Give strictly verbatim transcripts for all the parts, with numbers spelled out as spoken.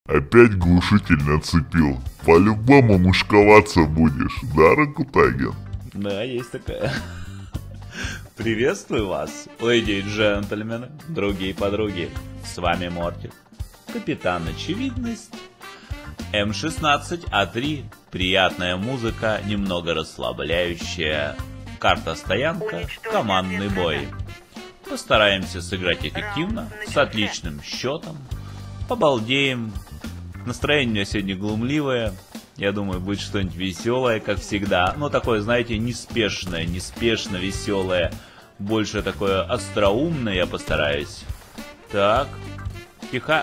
Опять глушитель нацепил. По-любому мушковаться будешь, да, Ракутаген? Да, есть такая. Приветствую вас, леди и джентльмены, другие подруги. С вами Мортик, Капитан Очевидность, эм шестнадцать а три. Приятная музыка, немного расслабляющая. Карта-стоянка, командный бой. Постараемся сыграть эффективно, с отличным счетом. Побалдеем. Настроение у меня сегодня глумливое. Я думаю, будет что-нибудь веселое, как всегда. Но такое, знаете, неспешное, неспешно веселое. Больше такое остроумное я постараюсь. Так. Тихо.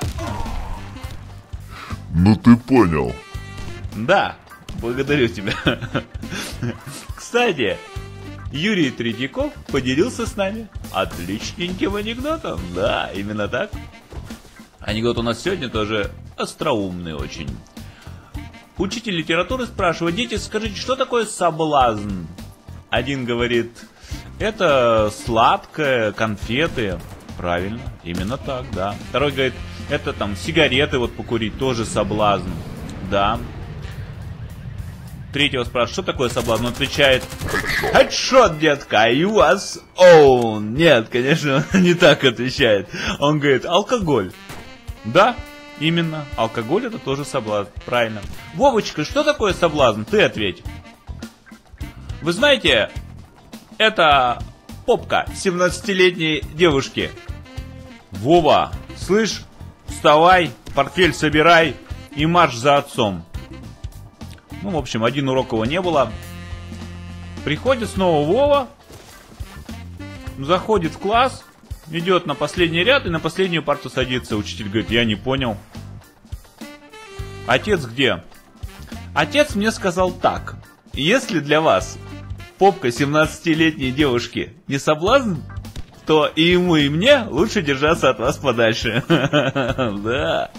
Ну ты понял. Да, благодарю тебя. Кстати, Юрий Третьяков поделился с нами отличненьким анекдотом. Да, именно так. Анекдот у нас сегодня тоже остроумный очень. Учитель литературы спрашивает: дети, скажите, что такое соблазн? Один говорит: это сладкое, конфеты. Правильно, именно так, да. Второй говорит: это там сигареты вот покурить, тоже соблазн. Да. Третьего спрашивает: что такое соблазн? Он отвечает: headshot, детка, you was own. Нет, конечно, он не так отвечает. Он говорит: алкоголь. Да, именно, алкоголь это тоже соблазн, правильно. Вовочка, что такое соблазн? Ты ответь. Вы знаете, это попка семнадцатилетней девушки. Вова, слышь, вставай, портфель собирай и марш за отцом. Ну, в общем, один урок его не было. Приходит снова Вова, заходит в класс, идет на последний ряд и на последнюю парту садится. Учитель говорит: я не понял. Отец где? Отец мне сказал так: если для вас попка семнадцатилетней девушки не соблазн, то и ему, и мне лучше держаться от вас подальше. Да.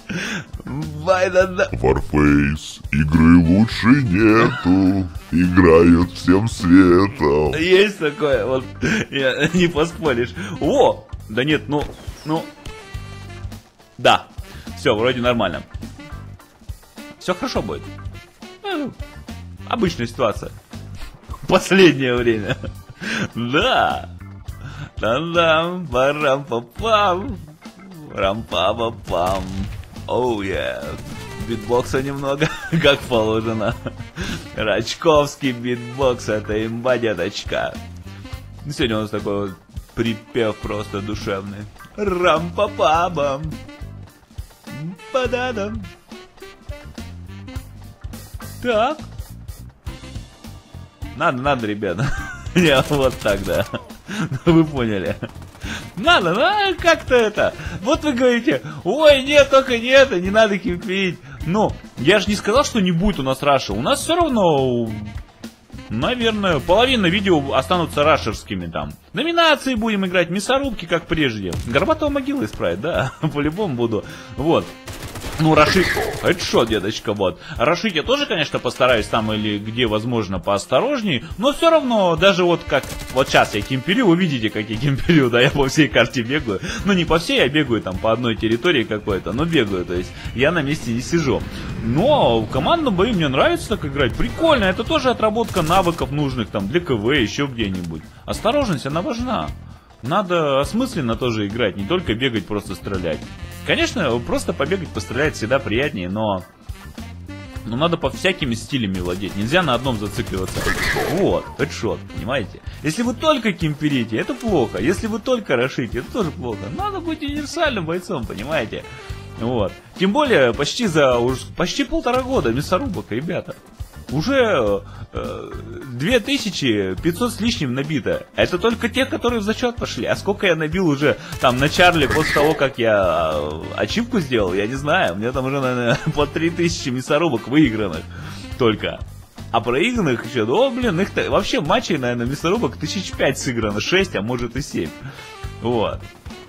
Warface, игры лучше нету, играют всем светом. Есть такое, вот, не поспоришь. О, да нет, ну, ну, да, все, вроде нормально. Все хорошо будет. Ну, обычная ситуация. Последнее время. Да. Там-дам, парам-пам-пам, рам-па-па-пам. Оу, я. Битбокса немного, как положено. Рачковский битбокс, это имба, деточка. Сегодня у нас такой вот припев просто душевный. Рам-па-па-бам. Па-да-дам. Так. Надо, надо, ребята. Я вот так, да. Вы поняли. Надо, ну, как-то это. Вот вы говорите: ой, нет, только нет, не надо кипить. Ну, я же не сказал, что не будет у нас раша. У нас все равно, наверное, половина видео останутся рашерскими там. Номинации будем играть, мясорубки, как прежде. Горбатого могилы исправить, да, по-любому буду. Вот. Ну, рашить, это что, деточка, вот. Рашить я тоже, конечно, постараюсь там или где возможно поосторожней, но все равно, даже вот как, вот сейчас я кемперю, вы видите, как я кемперю, да, я по всей карте бегаю. Ну, не по всей, я бегаю там по одной территории какой-то, но бегаю, то есть я на месте не сижу. Но в командном бою мне нравится так играть, прикольно, это тоже отработка навыков нужных там для КВ, еще где-нибудь. Осторожность, она важна. Надо осмысленно тоже играть, не только бегать, просто стрелять. Конечно, просто побегать, пострелять всегда приятнее, но... Но надо по всякими стилями владеть, нельзя на одном зацикливаться. Вот, хедшот, понимаете? Если вы только кемперите, это плохо. Если вы только рашите, это тоже плохо. Надо быть универсальным бойцом, понимаете? Вот. Тем более, почти за уж почти полтора года мясорубок, ребята. Уже э, две тысячи пятьсот с лишним набито. Это только те, которые в зачет пошли. А сколько я набил уже там на Чарли после того, как я э, ачивку сделал, я не знаю. У меня там уже, наверное, по три тысячи мясорубок выигранных только. А проигранных еще, ну, блин, их вообще матчей, наверное, мясорубок тысяч пять сыграно, шесть, а может и семь. Вот.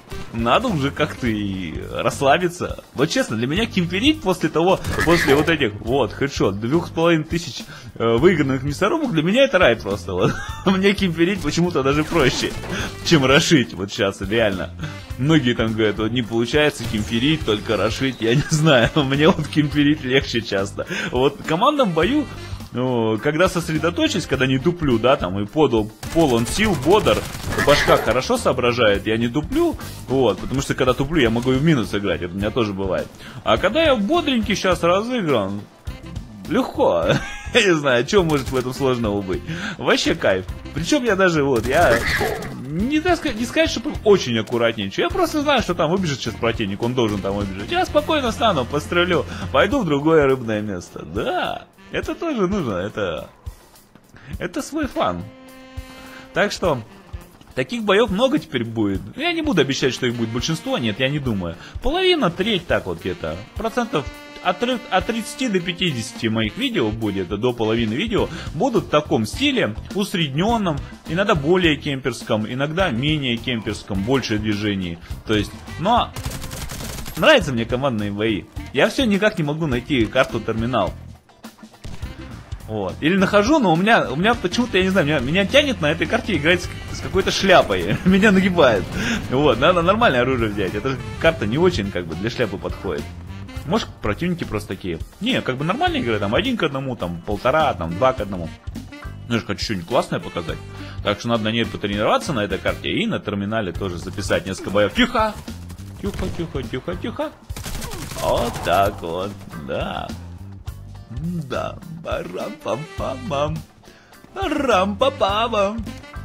надо уже как-то и расслабиться. Вот честно, для меня кемперить после того, после вот этих, вот, хедшот, двух с половиной тысяч э, выигранных мясорубок, для меня это рай просто. Вот. Мне кемперить почему-то даже проще, чем рошить. Вот сейчас, реально. Многие там говорят, вот не получается кемперить, только рошить. Я не знаю, мне вот кемперить легче часто. Вот в командном бою, ну, когда сосредоточусь, когда не туплю, да, там, и подал, полон сил, бодр, башка хорошо соображает, я не туплю, вот, потому что когда туплю, я могу и в минус играть, это у меня тоже бывает. А когда я бодренький сейчас разыгран, легко, я не знаю, что может в этом сложного быть. Вообще кайф. Причем я даже, вот, я... Не, не сказать, что очень аккуратничаю. Я просто знаю, что там выбежит сейчас противник, он должен там выбежать. Я спокойно стану, пострелю, пойду в другое рыбное место. Да, это тоже нужно, это... Это свой фан. Так что, таких боев много теперь будет. Я не буду обещать, что их будет большинство, нет, я не думаю. Половина, треть, так вот где-то. Процентов... От, от тридцати до пятидесяти моих видео будет, до половины видео, будут в таком стиле, усредненном, иногда более кемперском, иногда менее кемперском, больше движений. То есть, но нравятся мне командные бои. Я все никак не могу найти карту терминал. Вот. Или нахожу, но у меня, у меня почему-то, я не знаю, меня, меня тянет на этой карте играть с, с какой-то шляпой. Меня нагибает. Вот, надо нормальное оружие взять. Эта карта не очень как бы для шляпы подходит. Может, противники просто такие. Не, как бы нормальные игры, там один к одному, там полтора, там два к одному. Ну, я же хочу что-нибудь классное показать. Так что надо на ней потренироваться на этой карте и на терминале тоже записать несколько боев. Тихо! Тихо, тихо, тихо, тихо. Вот так вот, да. Да. Барам-пам-пам-пам. Барам-пам-пам-пам.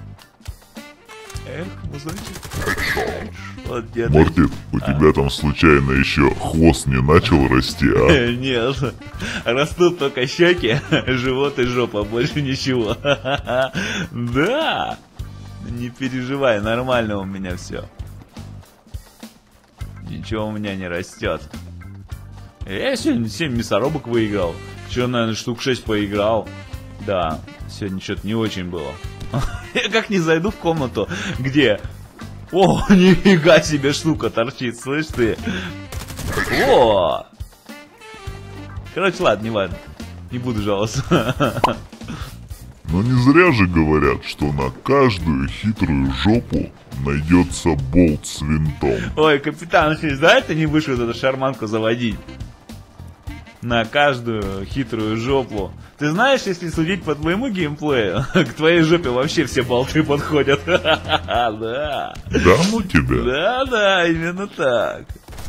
Эх, музычек. Вот Мортит, у а. тебя там случайно еще хвост не начал расти, а? Нет, растут только щеки, живот и жопа, больше ничего. Да, не переживай, нормально у меня все. Ничего у меня не растет. Я сегодня семь мясорубок выиграл. Еще, наверное, штук шесть поиграл. Да, сегодня что-то не очень было. Я как не зайду в комнату, где... О, нифига себе штука торчит, слышь ты? О! Короче, ладно, не важно. Не буду жаловаться. Но не зря же говорят, что на каждую хитрую жопу найдется болт с винтом. Ой, капитан, да, ты не будешь вот эту шарманку заводить? На каждую хитрую жопу. Ты знаешь, если судить по твоему геймплею, к твоей жопе вообще все болты подходят. Да. Да ну тебя. Да, да, именно так.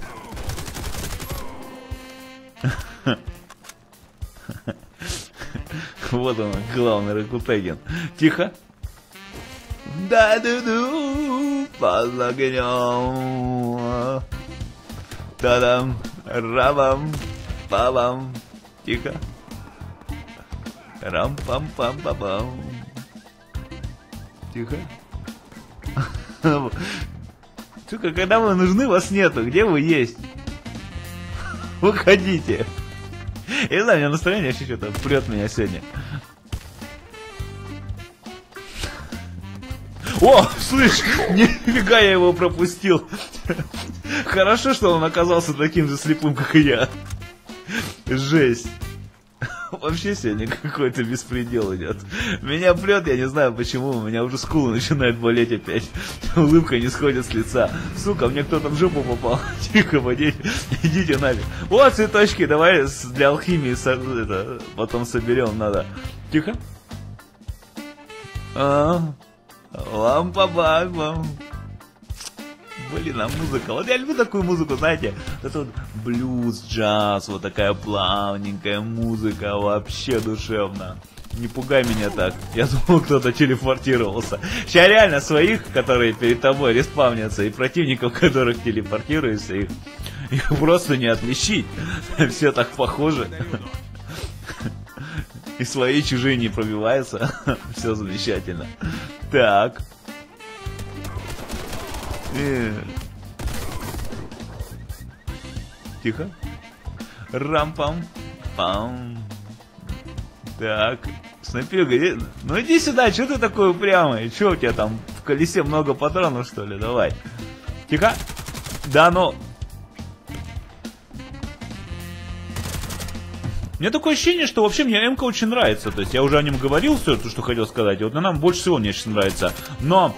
Вот он, главный Ракутегин. Тихо. Да-ду-ду, под огнем. Та-дам, рабам. Па-бам. Тихо. Рам-пам-пам-пам-пам. Тихо. Сука, когда вы нужны, вас нету. Где вы есть? Выходите. Я не знаю, у меня настроение вообще что-то прет меня сегодня. О, слышь, нифига я его пропустил. Хорошо, что он оказался таким же слепым, как и я. Жесть. Вообще сегодня какой-то беспредел идет. Меня прет, я не знаю почему, у меня уже скулы начинает болеть опять. Улыбка не сходит с лица. Сука, мне кто-то в жопу попал. Тихо, водить, идите нафиг. Вот цветочки, давай для алхимии это, потом соберем, надо. Тихо. А, лампа-бам-бам. Блин, а музыка. Вот я люблю такую музыку, знаете. Это вот блюз, джаз, вот такая плавненькая музыка, вообще душевно. Не пугай меня так. Я думал, кто-то телепортировался. Сейчас реально своих, которые перед тобой респавнятся, и противников, которых телепортируешься, их, их просто не отличить. Все так похожи. И свои, чужие не пробиваются. Все замечательно. Так. Тихо. Рам-пам-пам. Так. Снайпер, ну иди сюда, что ты такой упрямый? Что у тебя там в колесе много патронов, что ли? Давай. Тихо. Да, но... У меня такое ощущение, что вообще мне М-ка очень нравится. То есть я уже о нем говорил все, то, что хотел сказать. И вот нам больше всего мне сейчас нравится. Но...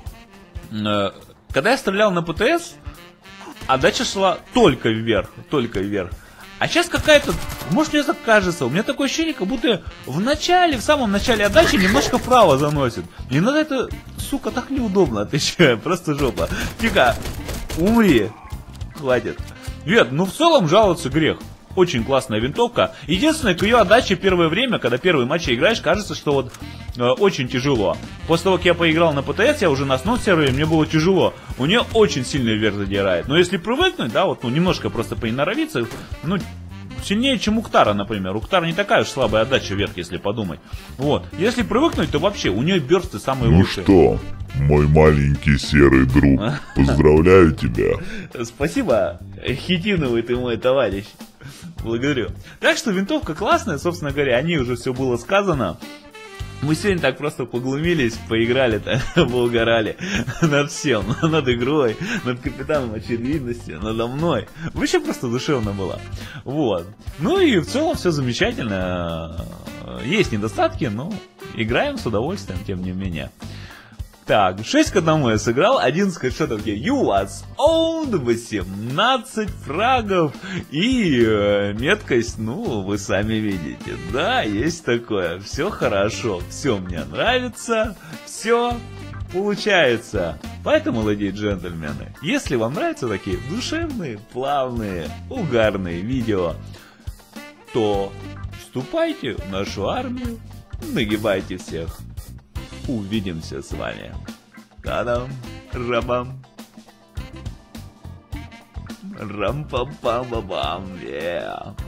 Э, когда я стрелял на ПТС, отдача шла только вверх. Только вверх. А сейчас какая-то... Может, мне так кажется. У меня такое ощущение, как будто в начале, в самом начале отдачи немножко вправо заносит. И надо это... Сука, так неудобно, отвечаю. Просто жопа. Тихо. Умри. Хватит. Нет, ну в целом жаловаться грех. Очень классная винтовка. Единственное, к ее отдаче первое время, когда первые матчи играешь, кажется, что вот э, очень тяжело. После того, как я поиграл на ПТС, я уже на сноу сервере, мне было тяжело. У нее очень сильно вверх задирает. Но если привыкнуть, да, вот ну, немножко просто поиноровиться, ну, сильнее, чем Уктара, например. Уктара не такая уж слабая отдача вверх, если подумать. Вот. Если привыкнуть, то вообще у нее бёрсты самые ну лучшие. Ну что, мой маленький серый друг, поздравляю тебя. Спасибо, хитиновый ты мой товарищ. Благодарю. Так что винтовка классная, собственно говоря, о ней уже все было сказано. Мы сегодня так просто поглумились, поиграли-то, поугорали над всем, над игрой, над капитаном очевидности, надо мной. Вообще просто душевно было. Вот. Ну и в целом все замечательно. Есть недостатки, но играем с удовольствием, тем не менее. Так, шесть к одному я сыграл, одиннадцать хэдшотов я you was owned, восемнадцать фрагов и э, меткость, ну, вы сами видите. Да, есть такое, все хорошо, все мне нравится, все получается. Поэтому, леди и джентльмены, если вам нравятся такие душевные, плавные, угарные видео, то вступайте в нашу армию, нагибайте всех. Увидимся с вами. Та-дам, рабам. Рам-пам-пам-пам-пам. Yeah.